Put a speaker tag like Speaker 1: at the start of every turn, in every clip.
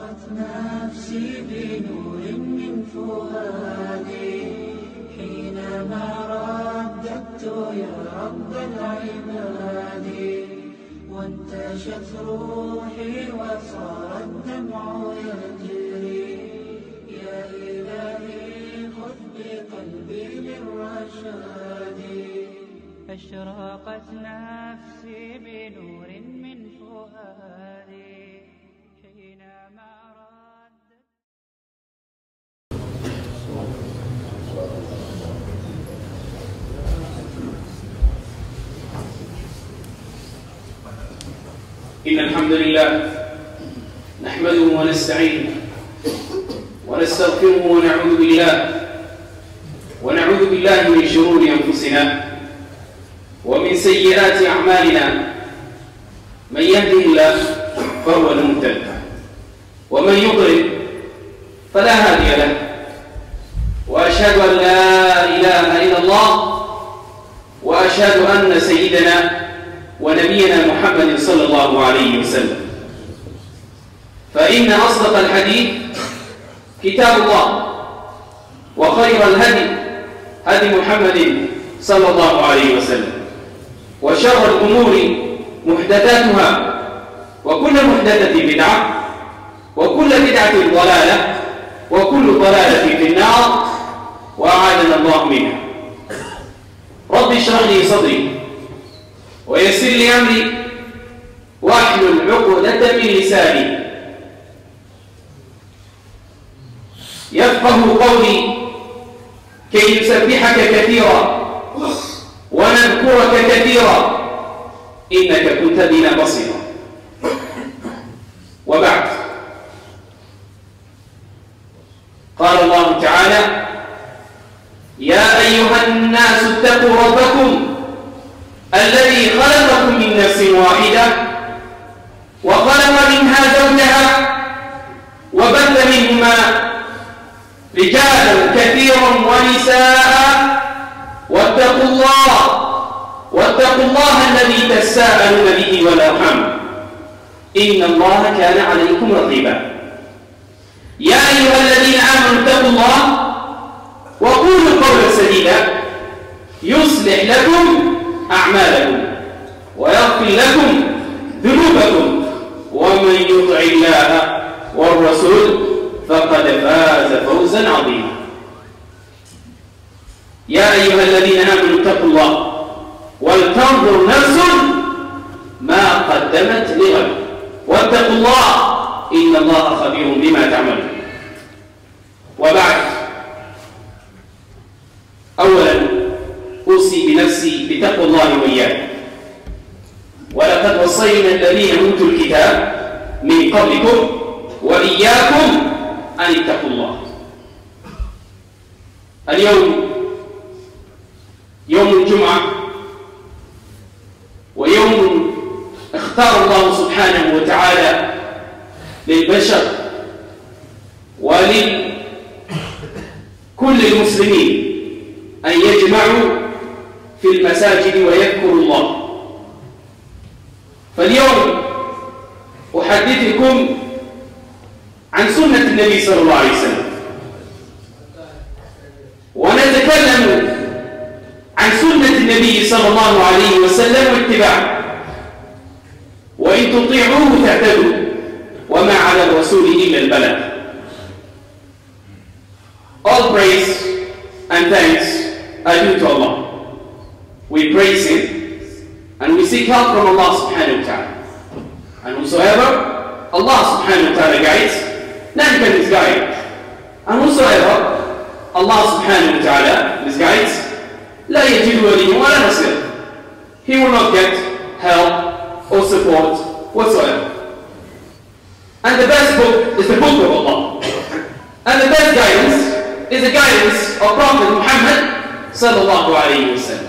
Speaker 1: أشرقت نفسي بنور من فؤادي حينما رددت يا رب العباد وانتشت روحي وصار الدمع يجري يا إلهي خذ بقلبي للرشاد أشرقت نفسي بنور من فؤادي حينما رددت.
Speaker 2: إن الحمد لله نحمده ونستعينه ونستغفره ونعوذ بالله من شرور أنفسنا ومن سيئات أعمالنا من يهده الله فهو المهتد ومن يضلل فلا هادي له وأشهد أن لا إله إلا الله وأشهد أن سيدنا ونبينا محمد صلى الله عليه وسلم فإن أصدق الحديث كتاب الله وخير الهدي هدي محمد صلى الله عليه وسلم وشر الأمور محدثاتها وكل محدثة بدعة وكل بدعة ضلالة وكل ضلالة في النار وأعاذنا الله منها. رب اشرح لي صدري ويسر لي أمري واحلل عقدة من لساني يفقه قولي كي نسبحك كثيرا ونذكرك كثيرا إنك كنت بنا بصيرا. وبعد، قال الله تعالى: يا أيها الناس اتقوا ربكم الذي خلقكم من نفس واحدة وخلق منها زوجها وبث منهما رجالا كثيرا ونساء واتقوا الله الذي تساءلون به والأرحام إن الله كان عليكم رقيبا. يا أيها الذين آمنوا اتقوا الله وقولوا قولا سديدا يصلح لكم أعمالكم ويغفر لكم ذنوبكم ومن يطع الله والرسول فقد فاز فوزا عظيما. يا أيها الذين آمنوا اتقوا الله ولتنظر نفس ما قدمت لغد واتقوا الله إن الله خبير بما تعملون. وبعد، أولا أوصي بنفسي بتقوى الله وإياكم، ولقد وصينا الذين أوتوا الكتاب من قبلكم وإياكم أن اتقوا الله. اليوم يوم الجمعة، ويوم اختار الله سبحانه وتعالى للبشر ولكل المسلمين أن يجمعوا في المساجد ويذكروا الله. فاليوم أحدثكم عن سنة النبي صلى الله عليه وسلم، ونتكلم عن سنة النبي صلى الله عليه وسلم واتباعه، وإن تطيعوه تهتدوا وما على الرسول إلا البلاغ. All praise and thanks are due to Allah. We praise Him and we seek help from Allah subhanahu wa ta'ala. And whosoever Allah subhanahu wa ta'ala guides, none can misguide. And whosoever Allah subhanahu wa ta'ala misguides, لا يجد ولي ولا نصير. He will not get help or support whatsoever. And the best book is the book of Allah. And the best guidance is the guidance of Prophet Muhammad sallallahu alayhi wa sallam.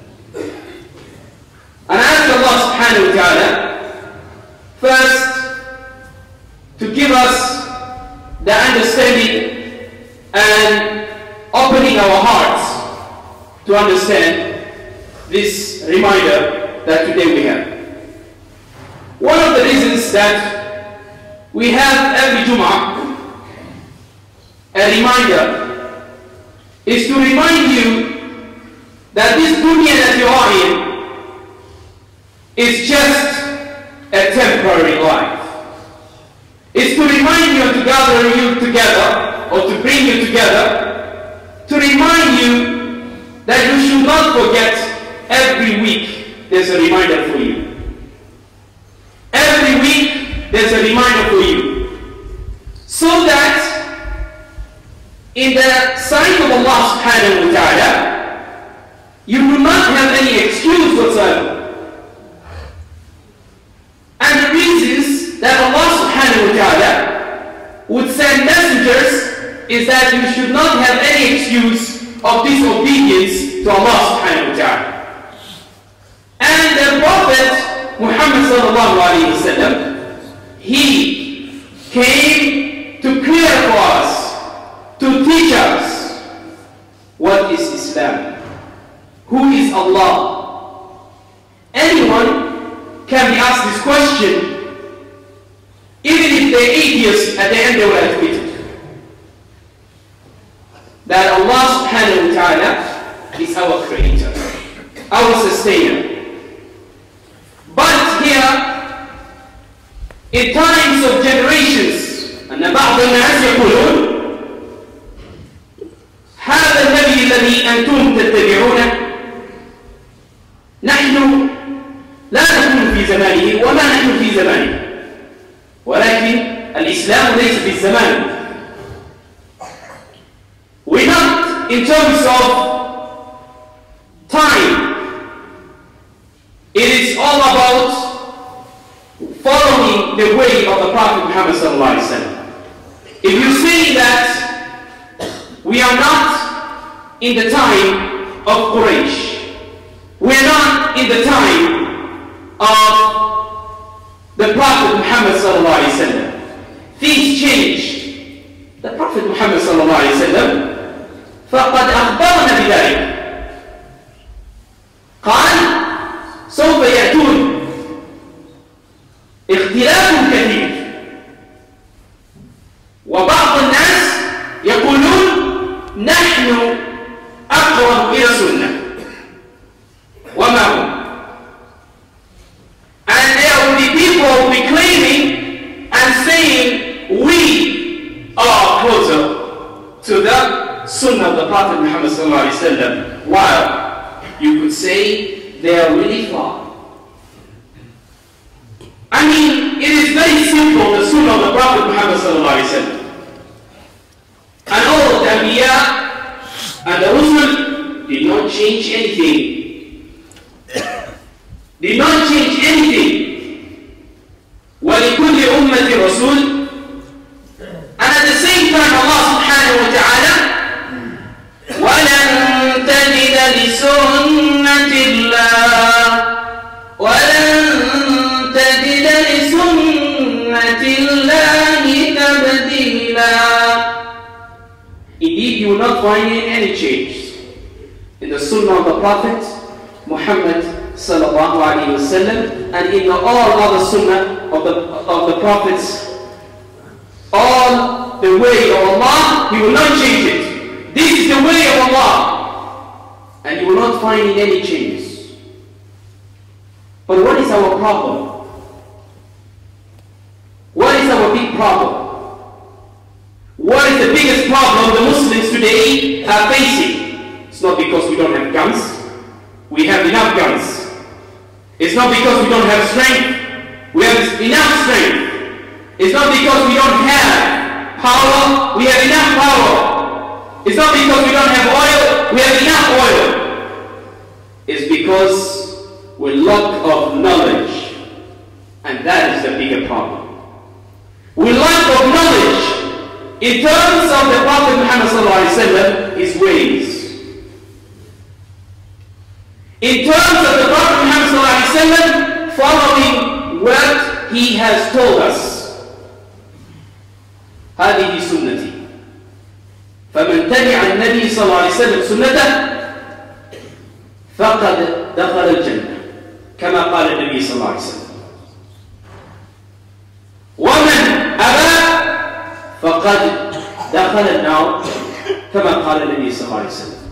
Speaker 2: And I ask Allah subhanahu wa ta'ala first to give us the understanding and opening our hearts to understand this reminder that today we have. One of the reasons that we have every Jum'ah a reminder, is to remind you that this dunya that you are in is just a temporary life. It's to remind you and to gather you together, or to bring you together, to remind you that you should not forget every week there's a reminder for you. Every week there's a reminder for you. So that in the sight of Allah subhanahu wa ta'ala, you do not have any excuse whatsoever. And the reasons that Allah subhanahu wa ta'ala would send messengers is that you should not have any excuse of disobedience to Allah subhanahu wa ta'ala. And the Prophet Muhammad sallallahu alayhi wa sallam, he came to clear for us, to teach us what is Islam, who is Allah. Anyone can be asked this question, even if they're atheists, at the end they will admit it, that Allah subhanahu wa ta'ala is our creator, our sustainer. But here, in times of generations, أن بعض الناس يقولون هذا النبي الذي أنتم تتبعونه نحن لا نكون في زمانه وما نحن في زمانه، ولكن الإسلام ليس في الزمان. We're not in terms of time. It is all about following the way of the Prophet Muhammad sallallahu alaihi wasallam. If you say that we are not in the time of Quraysh, we are not in the time of the Prophet Muhammad sallallahu alaihi wasallam, things changed. The Prophet Muhammad sallallahu alaihi wasallam فقد أخبرنا بذلك. قال سوف يأتون اختلاف كثير، وبعض الناس يقولون نحن أقرب إلى السنة وما هم. And there will be people who will be claiming and saying we are closer to the Sunnah of the Prophet Muhammad sallallahu alaihi wasallam, while you could say they are really far. I mean, it is very simple, the Sunnah of the Prophet Muhammad sallallahu alaihi wasallam. And all of the Anbiya and the Rusul did not change anything. Did not change anything. وَلِكُلِّ أُمَّةِ رَسُولٍ. And at the same time, Allah subhanahu wa ta'ala, وَلَن تَجِدَ لِسُنَّةِ اللَّهِ وَلَن تَجِدَ لِسُنَّةِ اللَّهِ تَبْدِيلًا. Indeed, you will not find any change in the Sunnah of the Prophet Muhammad sallallahu alaihi wasallam, and in all other Sunnah of the Prophets, all the way of Allah. He will not change it. This is the way of Allah, and you will not find any changes. But what is our problem? What is our big problem? What is the biggest problem the Muslims today are facing? It's not because we don't have guns. We have enough guns. It's not because we don't have strength. We have enough strength. It's not because we don't have power. We have enough power. It's not because we don't have oil. We have enough oil. It's because we're lack of knowledge. And that is the bigger problem. We lack of knowledge in terms of the Prophet Muhammad sallallahu alaihi wasallam, his ways. In terms of the Prophet Muhammad sallallahu alaihi wasallam, following what he has told us. هذه سنتي فمن تبع النبي صلى الله عليه وسلم سنته فقد دخل الجنة كما قال النبي صلى الله عليه وسلم ومن فقد دخل النار كما قال النبي صلى الله عليه وسلم.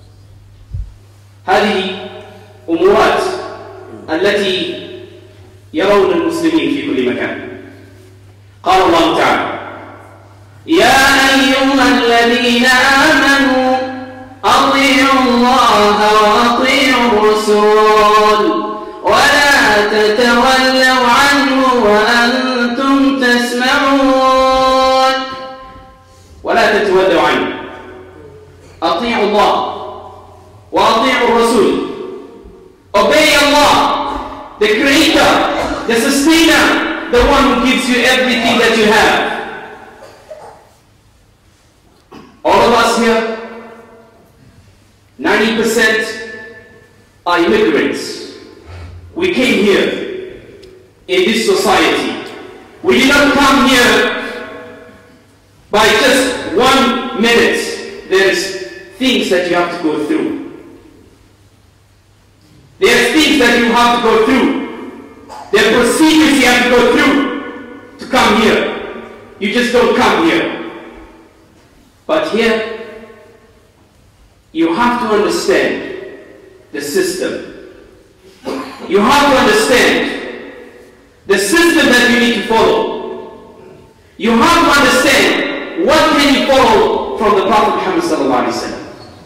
Speaker 2: هذه أمورات التي يرون المسلمين في كل مكان. قال الله تعالى: يا أيها الذين آمنوا أطيعوا الله وأطيعوا الرسول ولا تتولوا عنه وأنتم تسمعون. ولا تتولوا عنه. أطيعوا الله وأطيعوا الرسول. Obey Allah, the Creator, the Sustainer, the one who gives you everything that you have. All of us here, 90% are immigrants. We came here in this society. We did not come here by just 1 minute. There's things that you have to go through. There's things that you have to go through. There are procedures you have to go through to come here. You just don't come here. But here, you have to understand the system. You have to understand the system that you need to follow. You have to understand what can you follow from the Prophet Muhammad sallallahu alaihi wasallam.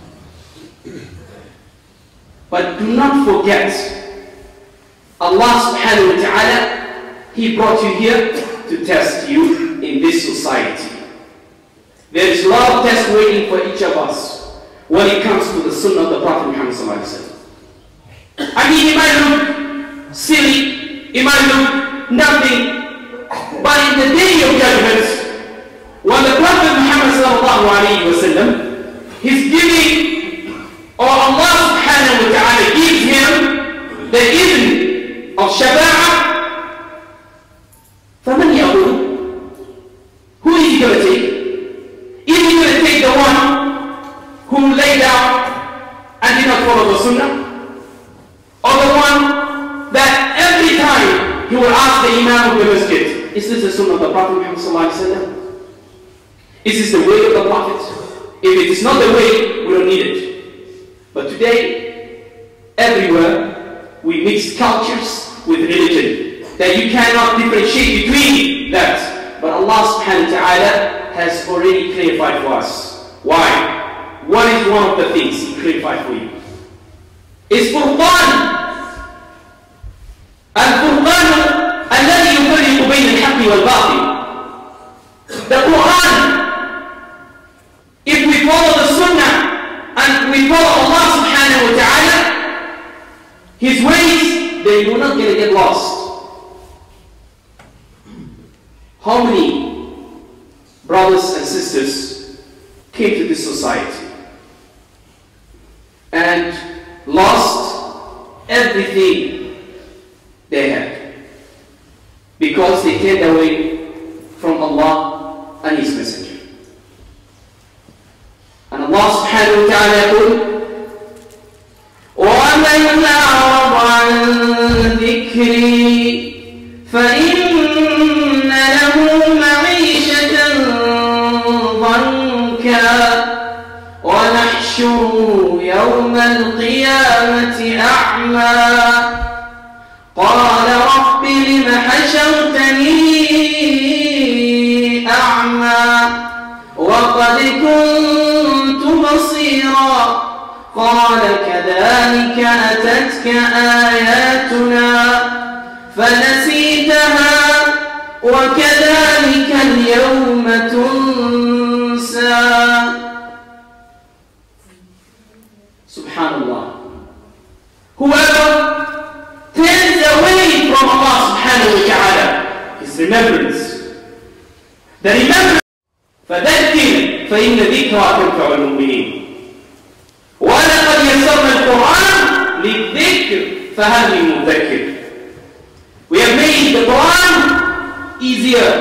Speaker 2: But do not forget, Allah subhanahu wa ta'ala, He brought you here to test you in this society. There is a lot of tests waiting for each of us when it comes to the Sunnah of the Prophet Muhammad sallallahu alaihi wasallam. I mean, it might look silly, it might look nothing, but in the day of judgment, when the Prophet Muhammad sallallahu alaihi wasallam, he's giving, or Allah subhanahu wa ta'ala gives him the idhn of shafa'ah, فَمَنْ يَقُولُ? Who is he going to take? Is he going to take the one who laid down and did not follow the Sunnah? Or the one that every time he will ask the Imam of the Masjid, is this the Sunnah of the Prophet Muhammad sallallahu alaihi wasallam? Is this the way of the Prophet? If it is not the way, we don't need it. But today, everywhere, we mix cultures with religion, that you cannot differentiate between that. But Allah subhanahu wa ta'ala has already clarified for us. Why? What is one of the things He clarified for you? It's Furqan. Al-Furqan الذي يفرق بين الحق والباطل. The Quran, if we follow the Sunnah, and we follow Allah subhanahu wa ta'ala, His ways, then you're not going to get lost. How many brothers and sisters came to this society and lost everything they had because they turned away from Allah and His Messenger? And Allah subhanahu wa ta'ala يقول: وَمَنْ أَعْرَضَ عَنْ ذِكْرِي فَإِنَّ لَهُ مَعِيشَةً ضَنكًا وَنَحْشُرُهُ يَوْمَ الْقِيَامَةِ أَعْمَى قَالَ رَبِّ لِمَ حَشَرْتَنِي أَعْمَى وَقَدْ كُنْتُ بَصِيرًا قَالَ كَذَلِكَ أَتَتْكَ آيَاتُنَا فَنَسِيتَهَا وَكَذَلِكَ الْيَوْمَ تُنْسَى. Subhanallah. Whoever turns away from Allah subhanahu wa ta'ala, His remembrance, the remembrance, فذكر فإن ذكرى تنفع المؤمنين ولقد يسرنا القرآن للذكر فهل من مذكر. We have made the Quran easier.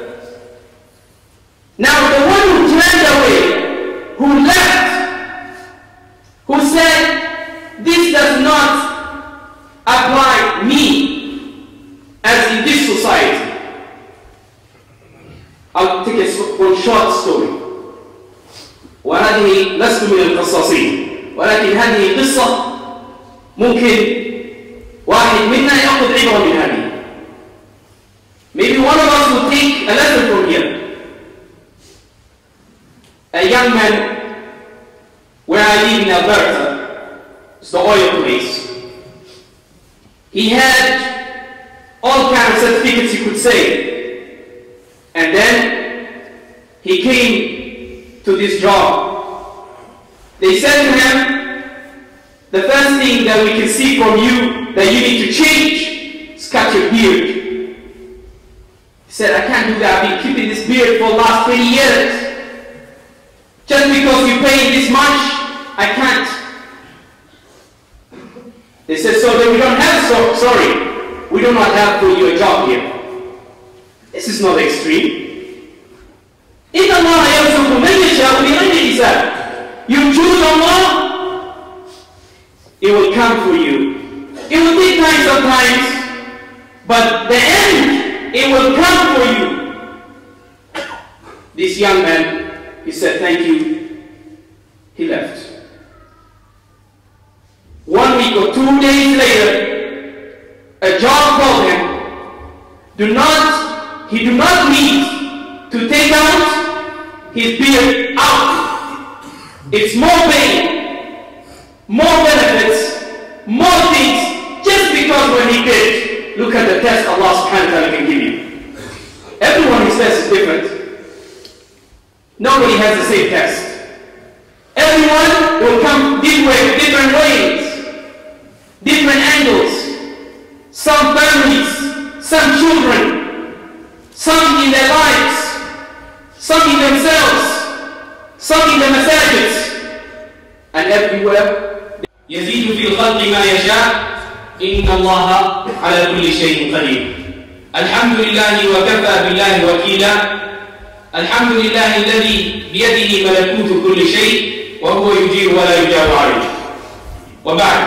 Speaker 2: Now the one who turned away, who left, who said this does not apply me as in this society, I'll take a short story. وهذه لست من القصاصين، ولكن هذه قصة ممكن واحد منا يأخذ عبرة من هذه. Maybe one of us will take a lesson from here. A young man, where I live in Alberta, it's the oil place. He had all kinds of certificates, you could say. And then he came to this job. They said to him, the first thing that we can see from you that you need to change is cut your beard. He said, I can't do that. I've been keeping this beard for the last 20 years. Just because you pay this much, I can't. They said, so then we don't have, sorry, we do not have for you a job here. This is not extreme. إِنَّ اللَّهَ يَرْزُقُ مَن يَشَاءُ بِغَيْرِ حِسَابٍ. You choose Allah, it will come for you. It will take time sometimes, but the end, it will come for you. This young man, he said, thank you. He left. 1 week or 2 days later, a job called him. He do not need to take out his beard out. It's more pay, more benefits, more things, just because when he did, look at the test Allah subhanahu wa ta'ala can give you. Everyone, his test is different. Nobody has the same test. Everyone will come different ways, different angles. Some families, some children, some in their lives, some in themselves, some in the masajids, and everywhere. يزيد في الخلق ما يشاء إن الله على كل شيء قدير. الحمد لله وكفى بالله وكيلا. الحمد لله الذي بيده ملكوت كل شيء وهو يجير ولا يجار عليه. وبعد,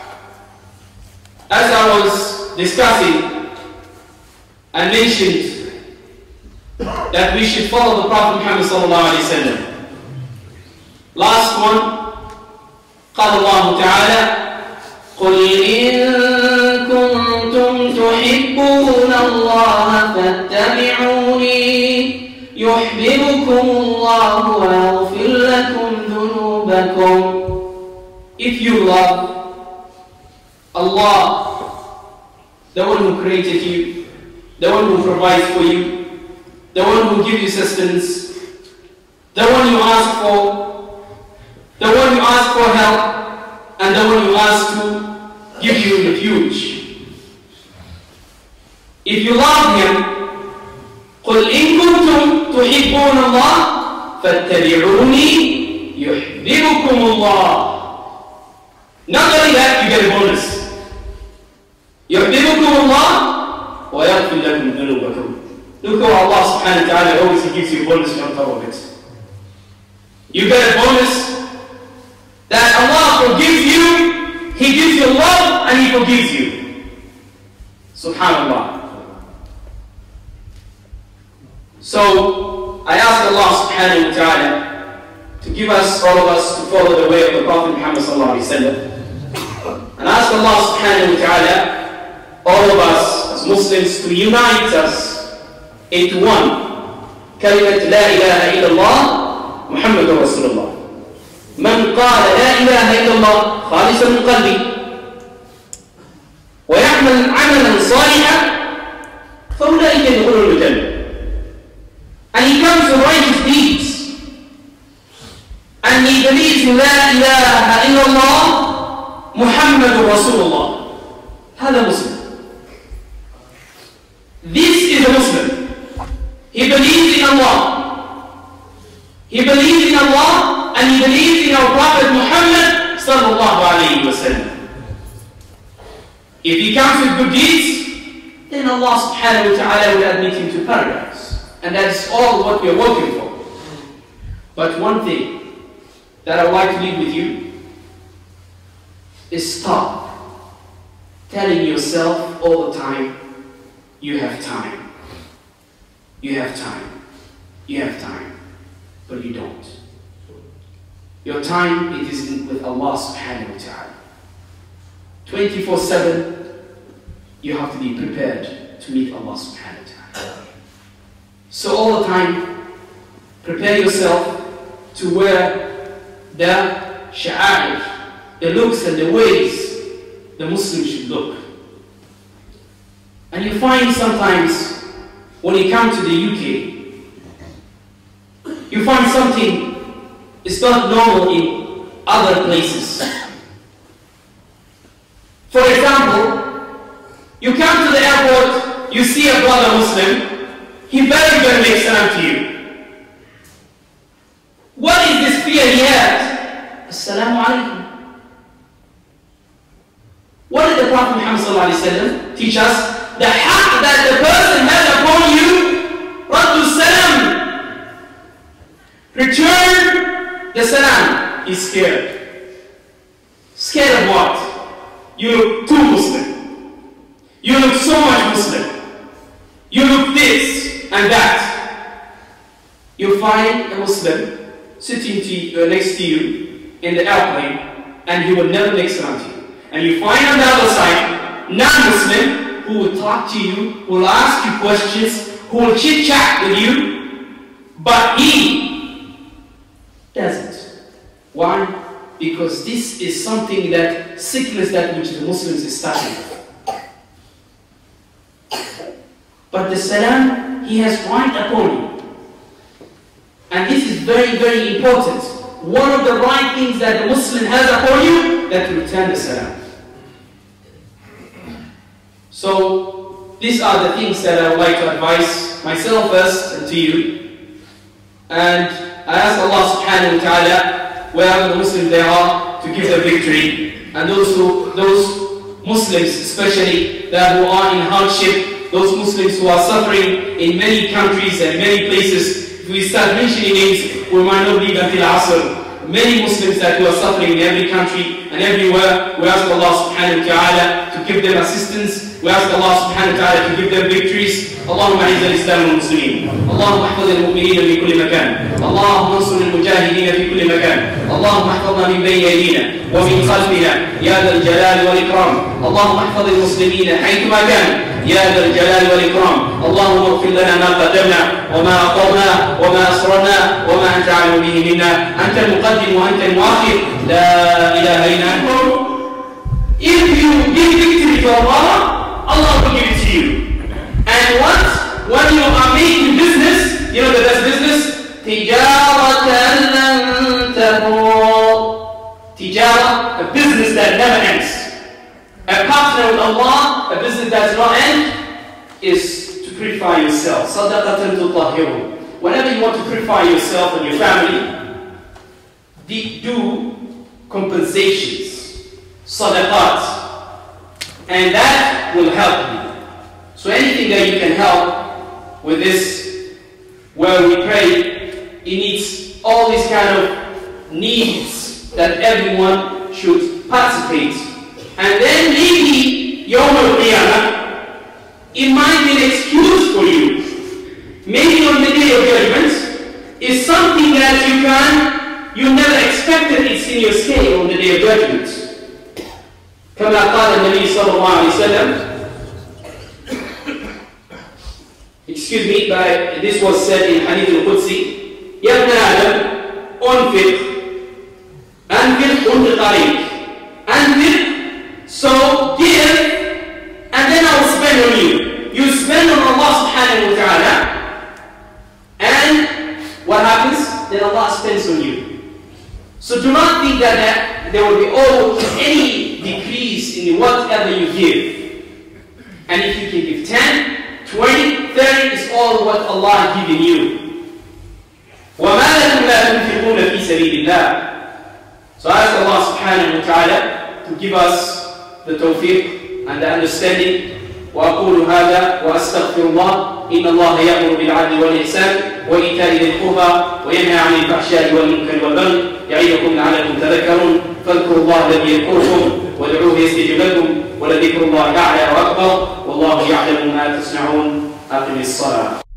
Speaker 2: as I was discussing and mentioned that we should follow the Prophet Muhammad sallallahu alaihi wasallam. Last one, قال الله تعالى قل إن كنتم تحبون الله فاتبعوني يحببكم الله ويغفر لكم ذنوبكم. If you love Allah, the one who created you, the one who provides for you, the one who gives you sustenance, the one you ask for, the one you ask for help, and the one you ask to give you refuge. If you love Him, قُلْ إِن كُنْتُمْ تُحِبُّونَ اللَّهَ فَاتَّبِعُونِي يُحْبِبُكُمُ اللَّهُ. Not only that, you get a bonus. يُحْبِبُكُمُ اللَّهُ وَيَغْفِرْ لَكُمْ ذُنُوبَكُمْ. Look how Allah subhanahu wa ta'ala always gives you a bonus on top of it. You get a bonus that Allah forgives you, He gives you love, and He forgives you. Subhanallah. So, I ask Allah subhanahu wa ta'ala to give us, all of us, to follow the way of the Prophet Muhammad sallallahu alaihi wasallam. And ask Allah subhanahu wa ta'ala, all of us as Muslims, to unite us into one. كلمة لا إله إلا الله محمد رسول الله. من قال لا إله إلا الله خالصا من قلبه ويعمل عملا صالحا فأولئك يدخلون الجنة. And he comes to righteous deeds, and he believes in لا إله إلا الله محمد رسول الله. هذا مسلم. This is a Muslim. He believes in Allah. He believes in Allah, and he believes in our Prophet Muhammad sallallahu alayhi wa sallam. If he comes with good deeds, then Allah subhanahu wa ta'ala will admit him to paradise. And that's all what we are working for. But one thing that I would like to leave with you is stop telling yourself all the time, you have time. You have time. you have time, but you don't. Your time, it is with Allah subhanahu wa ta'ala. 24/7, you have to be prepared to meet Allah subhanahu wa ta'ala. So all the time, prepare yourself to wear the sha'air, the looks and the ways the Muslim should look. And you find sometimes, when you come to the UK, you find something is not normal in other places. For example, you come to the airport, you see a brother Muslim, he very well makes salam to you. What is this fear he has? Assalamu alaikum. What did the Prophet Muhammad teach us? The haqq that the person has upon you, raddu salam. Return the salam. He's scared. Scared of what? You look too Muslim. You look so much Muslim. You look this and that. You find a Muslim sitting next to you in the airplane, and he will never make salam to you. And you find on the other side, non-Muslim, who will talk to you, who will ask you questions, who will chit-chat with you, but he doesn't. Why? Because this is something that, sickness that which the Muslims is starting with. But the salam, he has right upon you. And this is very, very important. One of the right things that the Muslim has upon you, that to return the salam. So, these are the things that I would like to advise myself first and to you. And I ask Allah subhanahu wa ta'ala, wherever the Muslims they are, to give them victory. And those Muslims especially that who are in hardship, those Muslims who are suffering in many countries and many places. If we start mentioning names, we might not leave until Asr. Many Muslims that who are suffering in every country and everywhere, we ask Allah subhanahu wa ta'ala to give them assistance. We ask Allah subhanahu wa ta'ala to give them victories. اللهم اعز الاسلام والمسلمين، اللهم احفظ المؤمنين في كل مكان، اللهم انصر المجاهدين في كل مكان، اللهم احفظنا من بين ايدينا ومن خلفنا يا ذا الجلال والاكرام، اللهم احفظ المسلمين حيثما كانوا يا ذا الجلال والاكرام، اللهم اغفر لنا ما قدمنا وما اخرنا وما اسررنا وما انت اعلم به منا، انت المقدم وانت المؤخر، لا اله الا انت. If you give victory to Allah, Allah will give it to you. And when you are making business, you know the best business? تجارة لن تبور. Tijara, a business that never ends. A partner with Allah, a business that does not end, is to purify yourself. صدقة تطهر. Whenever you want to purify yourself and your family, do compensations, sadaqat, and that will help you. So anything that you can help with this, where we pray, it needs all these kind of needs that everyone should participate. And then maybe Yawm al-Qiyamah, it might be an excuse for you. Maybe on the day of judgment, is something that you never expected it's in your scale on the day of judgment. كما قال النبي صلى الله عليه وسلم, excuse me, but this was said in Hadith al-Qudsi, يا ابن آدم أنفق أنفق عليك, أنفق, so give, and then I will spend on you. You spend on Allah subhanahu wa ta'ala, and what happens? Then Allah spends on you. So do not think that there will be any decrease in whatever you give. And if you can give 10, 20, 30, it's all what Allah has given you. وَمَا لَكُمْ لَا تُنْفِقُونَ فِي سَبِيلِ اللَّهِ. So I ask Allah subhanahu wa ta'ala to give us the tawfiq and the understanding. وأقول هذا وأستغفر الله إن الله يأمر بالعدل والإحسان وإيتاء ذي القربى وينهى عن الفحشاء والمنكر والبغي يعظكم لعلكم تذكرون فاذكروا الله الذي يذكركم وادعوه يستجب لكم ولذكر الله أعلى وأكبر والله يعلم ما تصنعون أقم الصلاة.